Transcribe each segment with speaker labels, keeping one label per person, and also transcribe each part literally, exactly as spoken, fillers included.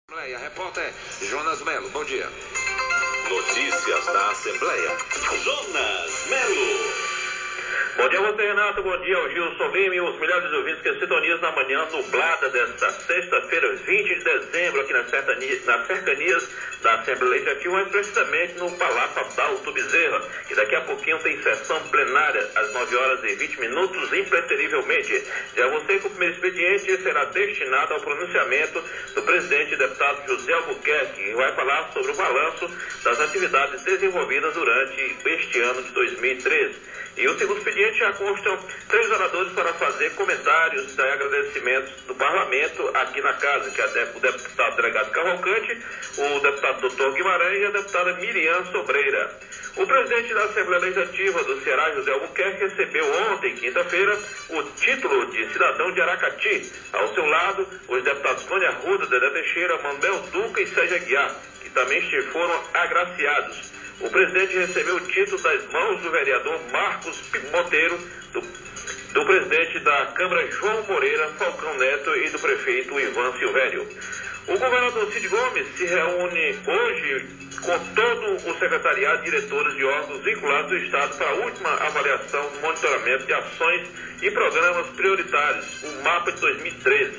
Speaker 1: Assembleia, repórter Jonas Melo, bom dia.
Speaker 2: Notícias da Assembleia, Jonas Melo.
Speaker 3: Bom dia a você, Renato, bom dia ao Gilson Lima e os milhares de ouvintes que sintonizam na manhã nublada desta sexta-feira, vinte de dezembro, aqui nas cercanias, nas cercanias da Assembleia Legislativa, mais precisamente no Palácio Adalto Bezerra, que daqui a pouquinho tem sessão plenária às nove horas e vinte minutos, impreterivelmente. Já você que o primeiro expediente será destinado ao pronunciamento do presidente e deputado José Albuquerque, que vai falar sobre o balanço das atividades desenvolvidas durante este ano de dois mil e treze. E o segundo expediente já constam três oradores para fazer comentários e agradecimentos do parlamento aqui na casa, que é o deputado delegado Cavalcante, o deputado doutor Guimarães e a deputada Miriam Sobreira. O presidente da Assembleia Legislativa do Ceará, José Albuquerque, recebeu ontem, quinta-feira, o título de cidadão de Aracati. Ao seu lado, os deputados Clônia Arruda, Dedé Teixeira, Manuel Duca e Sérgio Aguiar, que também foram agraciados. O presidente recebeu o título das mãos do vereador Marcos Monteiro, do, do presidente da Câmara João Moreira Falcão Neto e do prefeito Ivan Silvério. O governador Cid Gomes se reúne hoje com todo o secretariado de diretores de órgãos vinculados do Estado para a última avaliação do monitoramento de ações e programas prioritários, o MAPA de dois mil e treze.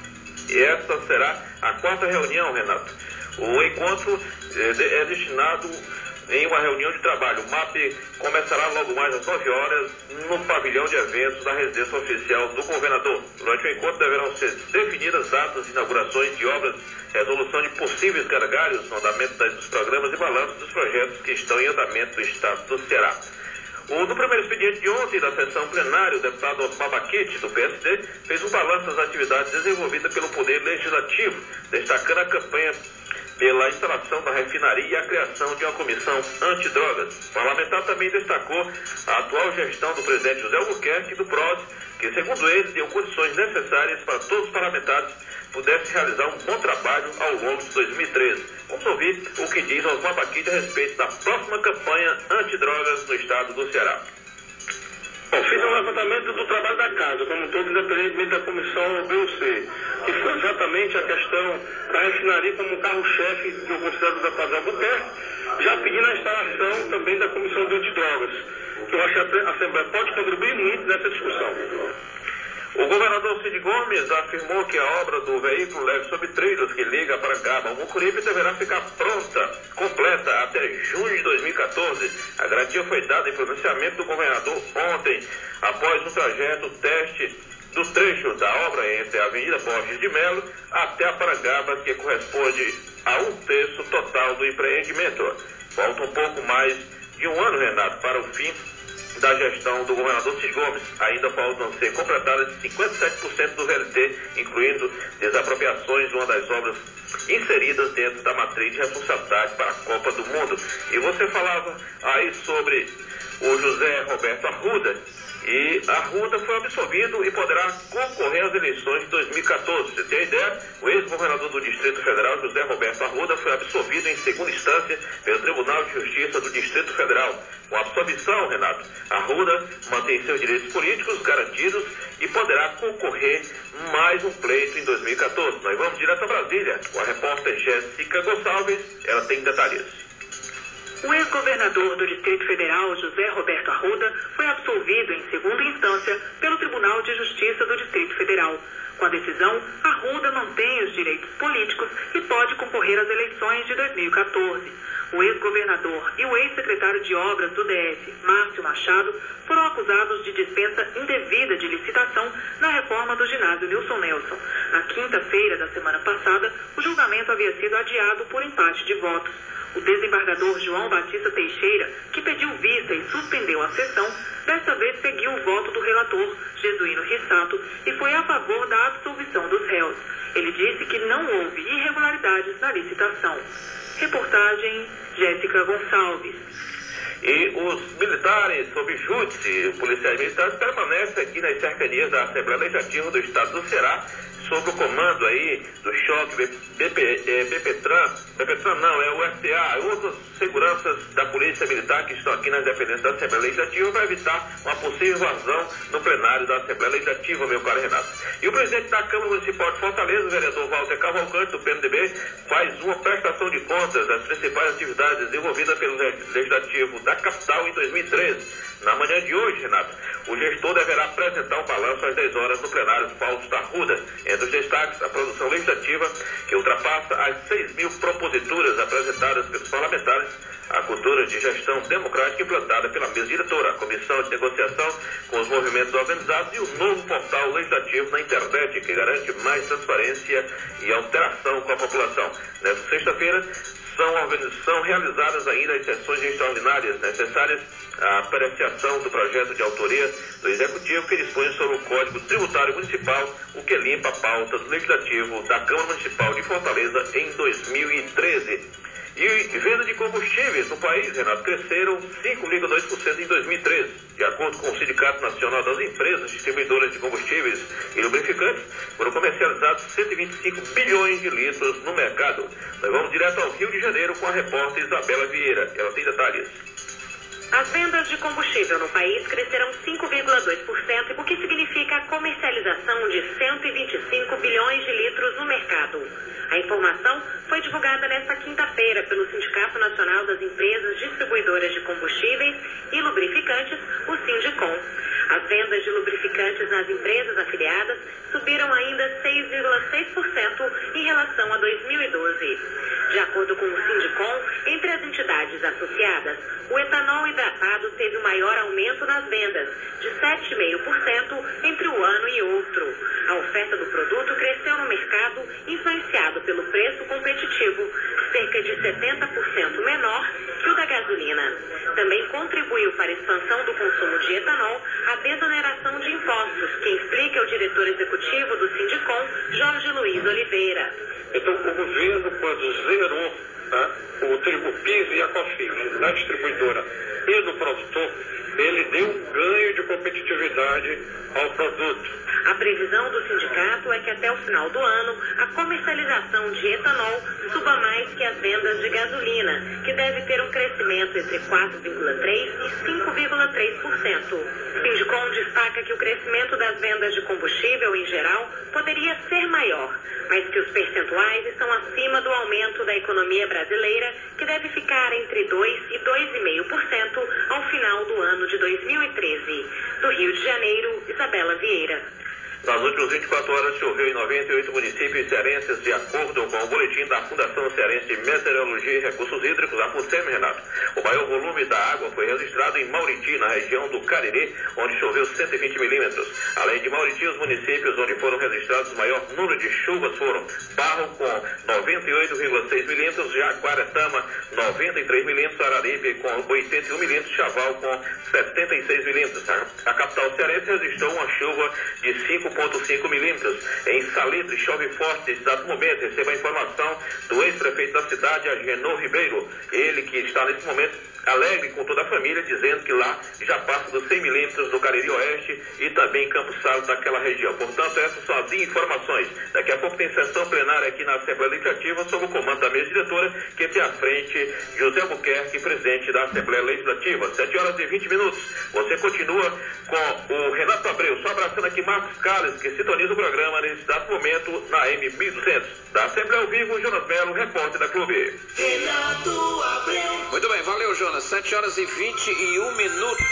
Speaker 3: E esta será a quarta reunião, Renato. O encontro é, é destinado em uma reunião de trabalho. O MAP começará logo mais às nove horas no pavilhão de eventos da residência oficial do governador. Durante o encontro deverão ser definidas datas de inaugurações de obras, resolução de possíveis gargalos no andamento dos programas e balanço dos projetos que estão em andamento do Estado do Ceará. O do primeiro expediente de ontem da sessão plenária, o deputado Osmar Baquete, do P S D, fez um balanço das atividades desenvolvidas pelo Poder Legislativo, destacando a campanha pela instalação da refinaria e a criação de uma comissão antidrogas. O parlamentar também destacou a atual gestão do presidente José Albuquerque e do P R O D, que, segundo ele, deu condições necessárias para todos os parlamentares pudessem realizar um bom trabalho ao longo de dois mil e treze. Vamos ouvir o que diz Osmar Baquete a respeito da próxima campanha antidrogas no estado do Ceará.
Speaker 4: Bom, fiz um levantamento do trabalho da casa, como um todo, independentemente da comissão B U C, que foi exatamente a questão da refinaria como carro-chefe que eu considero do deputado Albuquerque, já pedindo a instalação também da comissão de antidrogas, que eu acho que a Assembleia pode contribuir muito nessa discussão.
Speaker 3: O governador Cid Gomes afirmou que a obra do veículo leve sobre trilhos que liga Parangaba ao Mucuripe deverá ficar pronta, completa, até junho de dois mil e quatorze. A garantia foi dada em pronunciamento do governador ontem, após um trajeto teste do trecho da obra entre a Avenida Borges de Melo até a Parangaba, que corresponde a um terço total do empreendimento. Falta um pouco mais de um ano, Renato, para o fim da gestão do governador Cid Gomes. Ainda faltam ser completadas cinquenta e sete por cento do V L T, incluindo desapropriações de uma das obras inseridas dentro da matriz de responsabilidade para a Copa do Mundo. E você falava aí sobre o José Roberto Arruda, e Arruda foi absolvido e poderá concorrer às eleições de dois mil e quatorze. Você tem ideia? O ex-governador do Distrito Federal, José Roberto Arruda, foi absolvido em segunda instância pelo Tribunal de Justiça do Distrito Federal. Com a absolvição, Renato, Arruda mantém seus direitos políticos garantidos e poderá concorrer mais um pleito em dois mil e quatorze. Nós vamos direto a Brasília com a repórter Jéssica Gonçalves. Ela tem detalhes.
Speaker 5: O ex-governador do Distrito Federal, José Roberto Arruda, foi absolvido em segunda instância pelo Tribunal de Justiça do Distrito Federal. Com a decisão, Arruda mantém os direitos políticos e pode concorrer às eleições de dois mil e quatorze. O ex-governador e o ex-secretário de Obras do D F, Márcio Machado, foram acusados de dispensa indevida de licitação na reforma do ginásio Nilson Nelson. Na quinta-feira da semana passada, o julgamento havia sido adiado por empate de votos. O desembargador João Batista Teixeira, que pediu vista e suspendeu a sessão, desta vez seguiu o voto do relator, Jesuíno Rissato, e foi a favor da absolvição dos réus. Ele disse que não houve irregularidades na licitação. Reportagem Jéssica Gonçalves.
Speaker 3: E os militares, sob júdice, policiais militares, permanecem aqui nas cercanias da Assembleia Legislativa do Estado do Ceará, sob o comando aí do choque B P, é, BPTran, BPTran não, é o F T A, outras seguranças da Polícia Militar que estão aqui nas dependências da Assembleia Legislativa para evitar uma possível invasão no plenário da Assembleia Legislativa, meu caro Renato. E o presidente da Câmara Municipal de Fortaleza, o vereador Walter Cavalcante, do P M D B, faz uma prestação de contas das principais atividades desenvolvidas pelo Legislativo da capital em dois mil e treze. Na manhã de hoje, Renato, o gestor deverá apresentar um balanço às dez horas no plenário Fausto Arruda. Entre os destaques, a produção legislativa, que ultrapassa as seis mil proposituras apresentadas pelos parlamentares, a cultura de gestão democrática implantada pela mesa diretora, a comissão de negociação com os movimentos organizados e o novo portal legislativo na internet, que garante mais transparência e alteração com a população. Nesta sexta-feira, São, são realizadas ainda as sessões extraordinárias necessárias à apreciação do projeto de autoria do Executivo que dispõe sobre o Código Tributário Municipal, o que limpa a pauta do Legislativo da Câmara Municipal de Fortaleza em dois mil e treze. E venda de combustíveis no país, Renato, cresceram cinco vírgula dois por cento em dois mil e treze. De acordo com o Sindicato Nacional das Empresas Distribuidoras de Combustíveis e Lubrificantes, foram comercializados cento e vinte e cinco bilhões de litros no mercado. Nós vamos direto ao Rio de Janeiro com a repórter Isabela Vieira. Ela tem detalhes.
Speaker 5: As vendas de combustível no país cresceram cinco vírgula dois por cento, o que significa a comercialização de cento e vinte e cinco bilhões de litros no mercado. A informação foi divulgada nesta quinta-feira pelo Sindicato Nacional das Empresas Distribuidoras de Combustíveis e Lubrificantes, o Sindicom. As vendas de lubrificantes nas empresas afiliadas subiram ainda seis vírgula seis por cento em relação a dois mil e doze. De acordo com o Sindicom, entre as entidades associadas, o etanol hidratado teve o maior aumento nas vendas, de sete vírgula cinco por cento entre um ano e outro. A oferta do produto cresceu no mercado, influenciado pelo preço competitivo, cerca de setenta por cento menor que o da gasolina. Também contribuiu para a expansão do consumo de etanol a desoneração de impostos, que explica o diretor executivo do Sindicom, Jorge Luiz Oliveira.
Speaker 4: Então, o governo, quando zerou, tá, o tribo PIS e a COFINS na distribuidora e no produtor, ele deu um ganho de competitividade ao produto.
Speaker 5: A previsão do sindicato é que até o final do ano a comercialização de etanol suba mais que as vendas de gasolina, que deve ter um crescimento entre quatro vírgula três por cento e cinco vírgula três por cento. O Sindicom destaca que o crescimento das vendas de combustível em geral poderia ser maior, mas que os percentuais estão acima do aumento da economia brasileira, que deve ficar entre dois por cento e dois vírgula cinco por cento ao final do ano de dois mil e treze. Do Rio de Janeiro, Isabela Vieira.
Speaker 3: Nas últimas vinte e quatro horas choveu em noventa e oito municípios cearenses, de acordo com o boletim da Fundação Cearense de Meteorologia e Recursos Hídricos, a FUNSEMI, Renato. O maior volume da água foi registrado em Mauriti, na região do Cariri, onde choveu cento e vinte milímetros. Além de Mauriti, os municípios onde foram registrados o maior número de chuvas foram Barro, com noventa e oito vírgula seis milímetros, Jaguaretama, noventa e três milímetros, Araripe, com oitenta e um milímetros, Chaval, com setenta e seis milímetros. A capital cearense registrou uma chuva de cinco vírgula cinco milímetros. Em Salitre, chove forte nesse exato momento. Receba a informação do ex-prefeito da cidade, Agenor Ribeiro. Ele que está nesse momento alegre com toda a família, dizendo que lá já passa dos cem milímetros no Cariri Oeste e também em Campos Sales, daquela região. Portanto, essas são as informações. Daqui a pouco tem sessão plenária aqui na Assembleia Legislativa sob o comando da mesa diretora, que tem à frente José Albuquerque, presidente da Assembleia Legislativa. sete horas e vinte minutos. Você continua com o Renato Abreu. Só abraçando aqui Marcos Carlos, que sintoniza o programa nesse exato momento na M mil e duzentos. Da Assembleia ao Vivo, Jonas Melo, repórter da Clube.
Speaker 1: Renato Abreu. Muito bem, valeu, Jonas. sete horas e vinte e um minutos.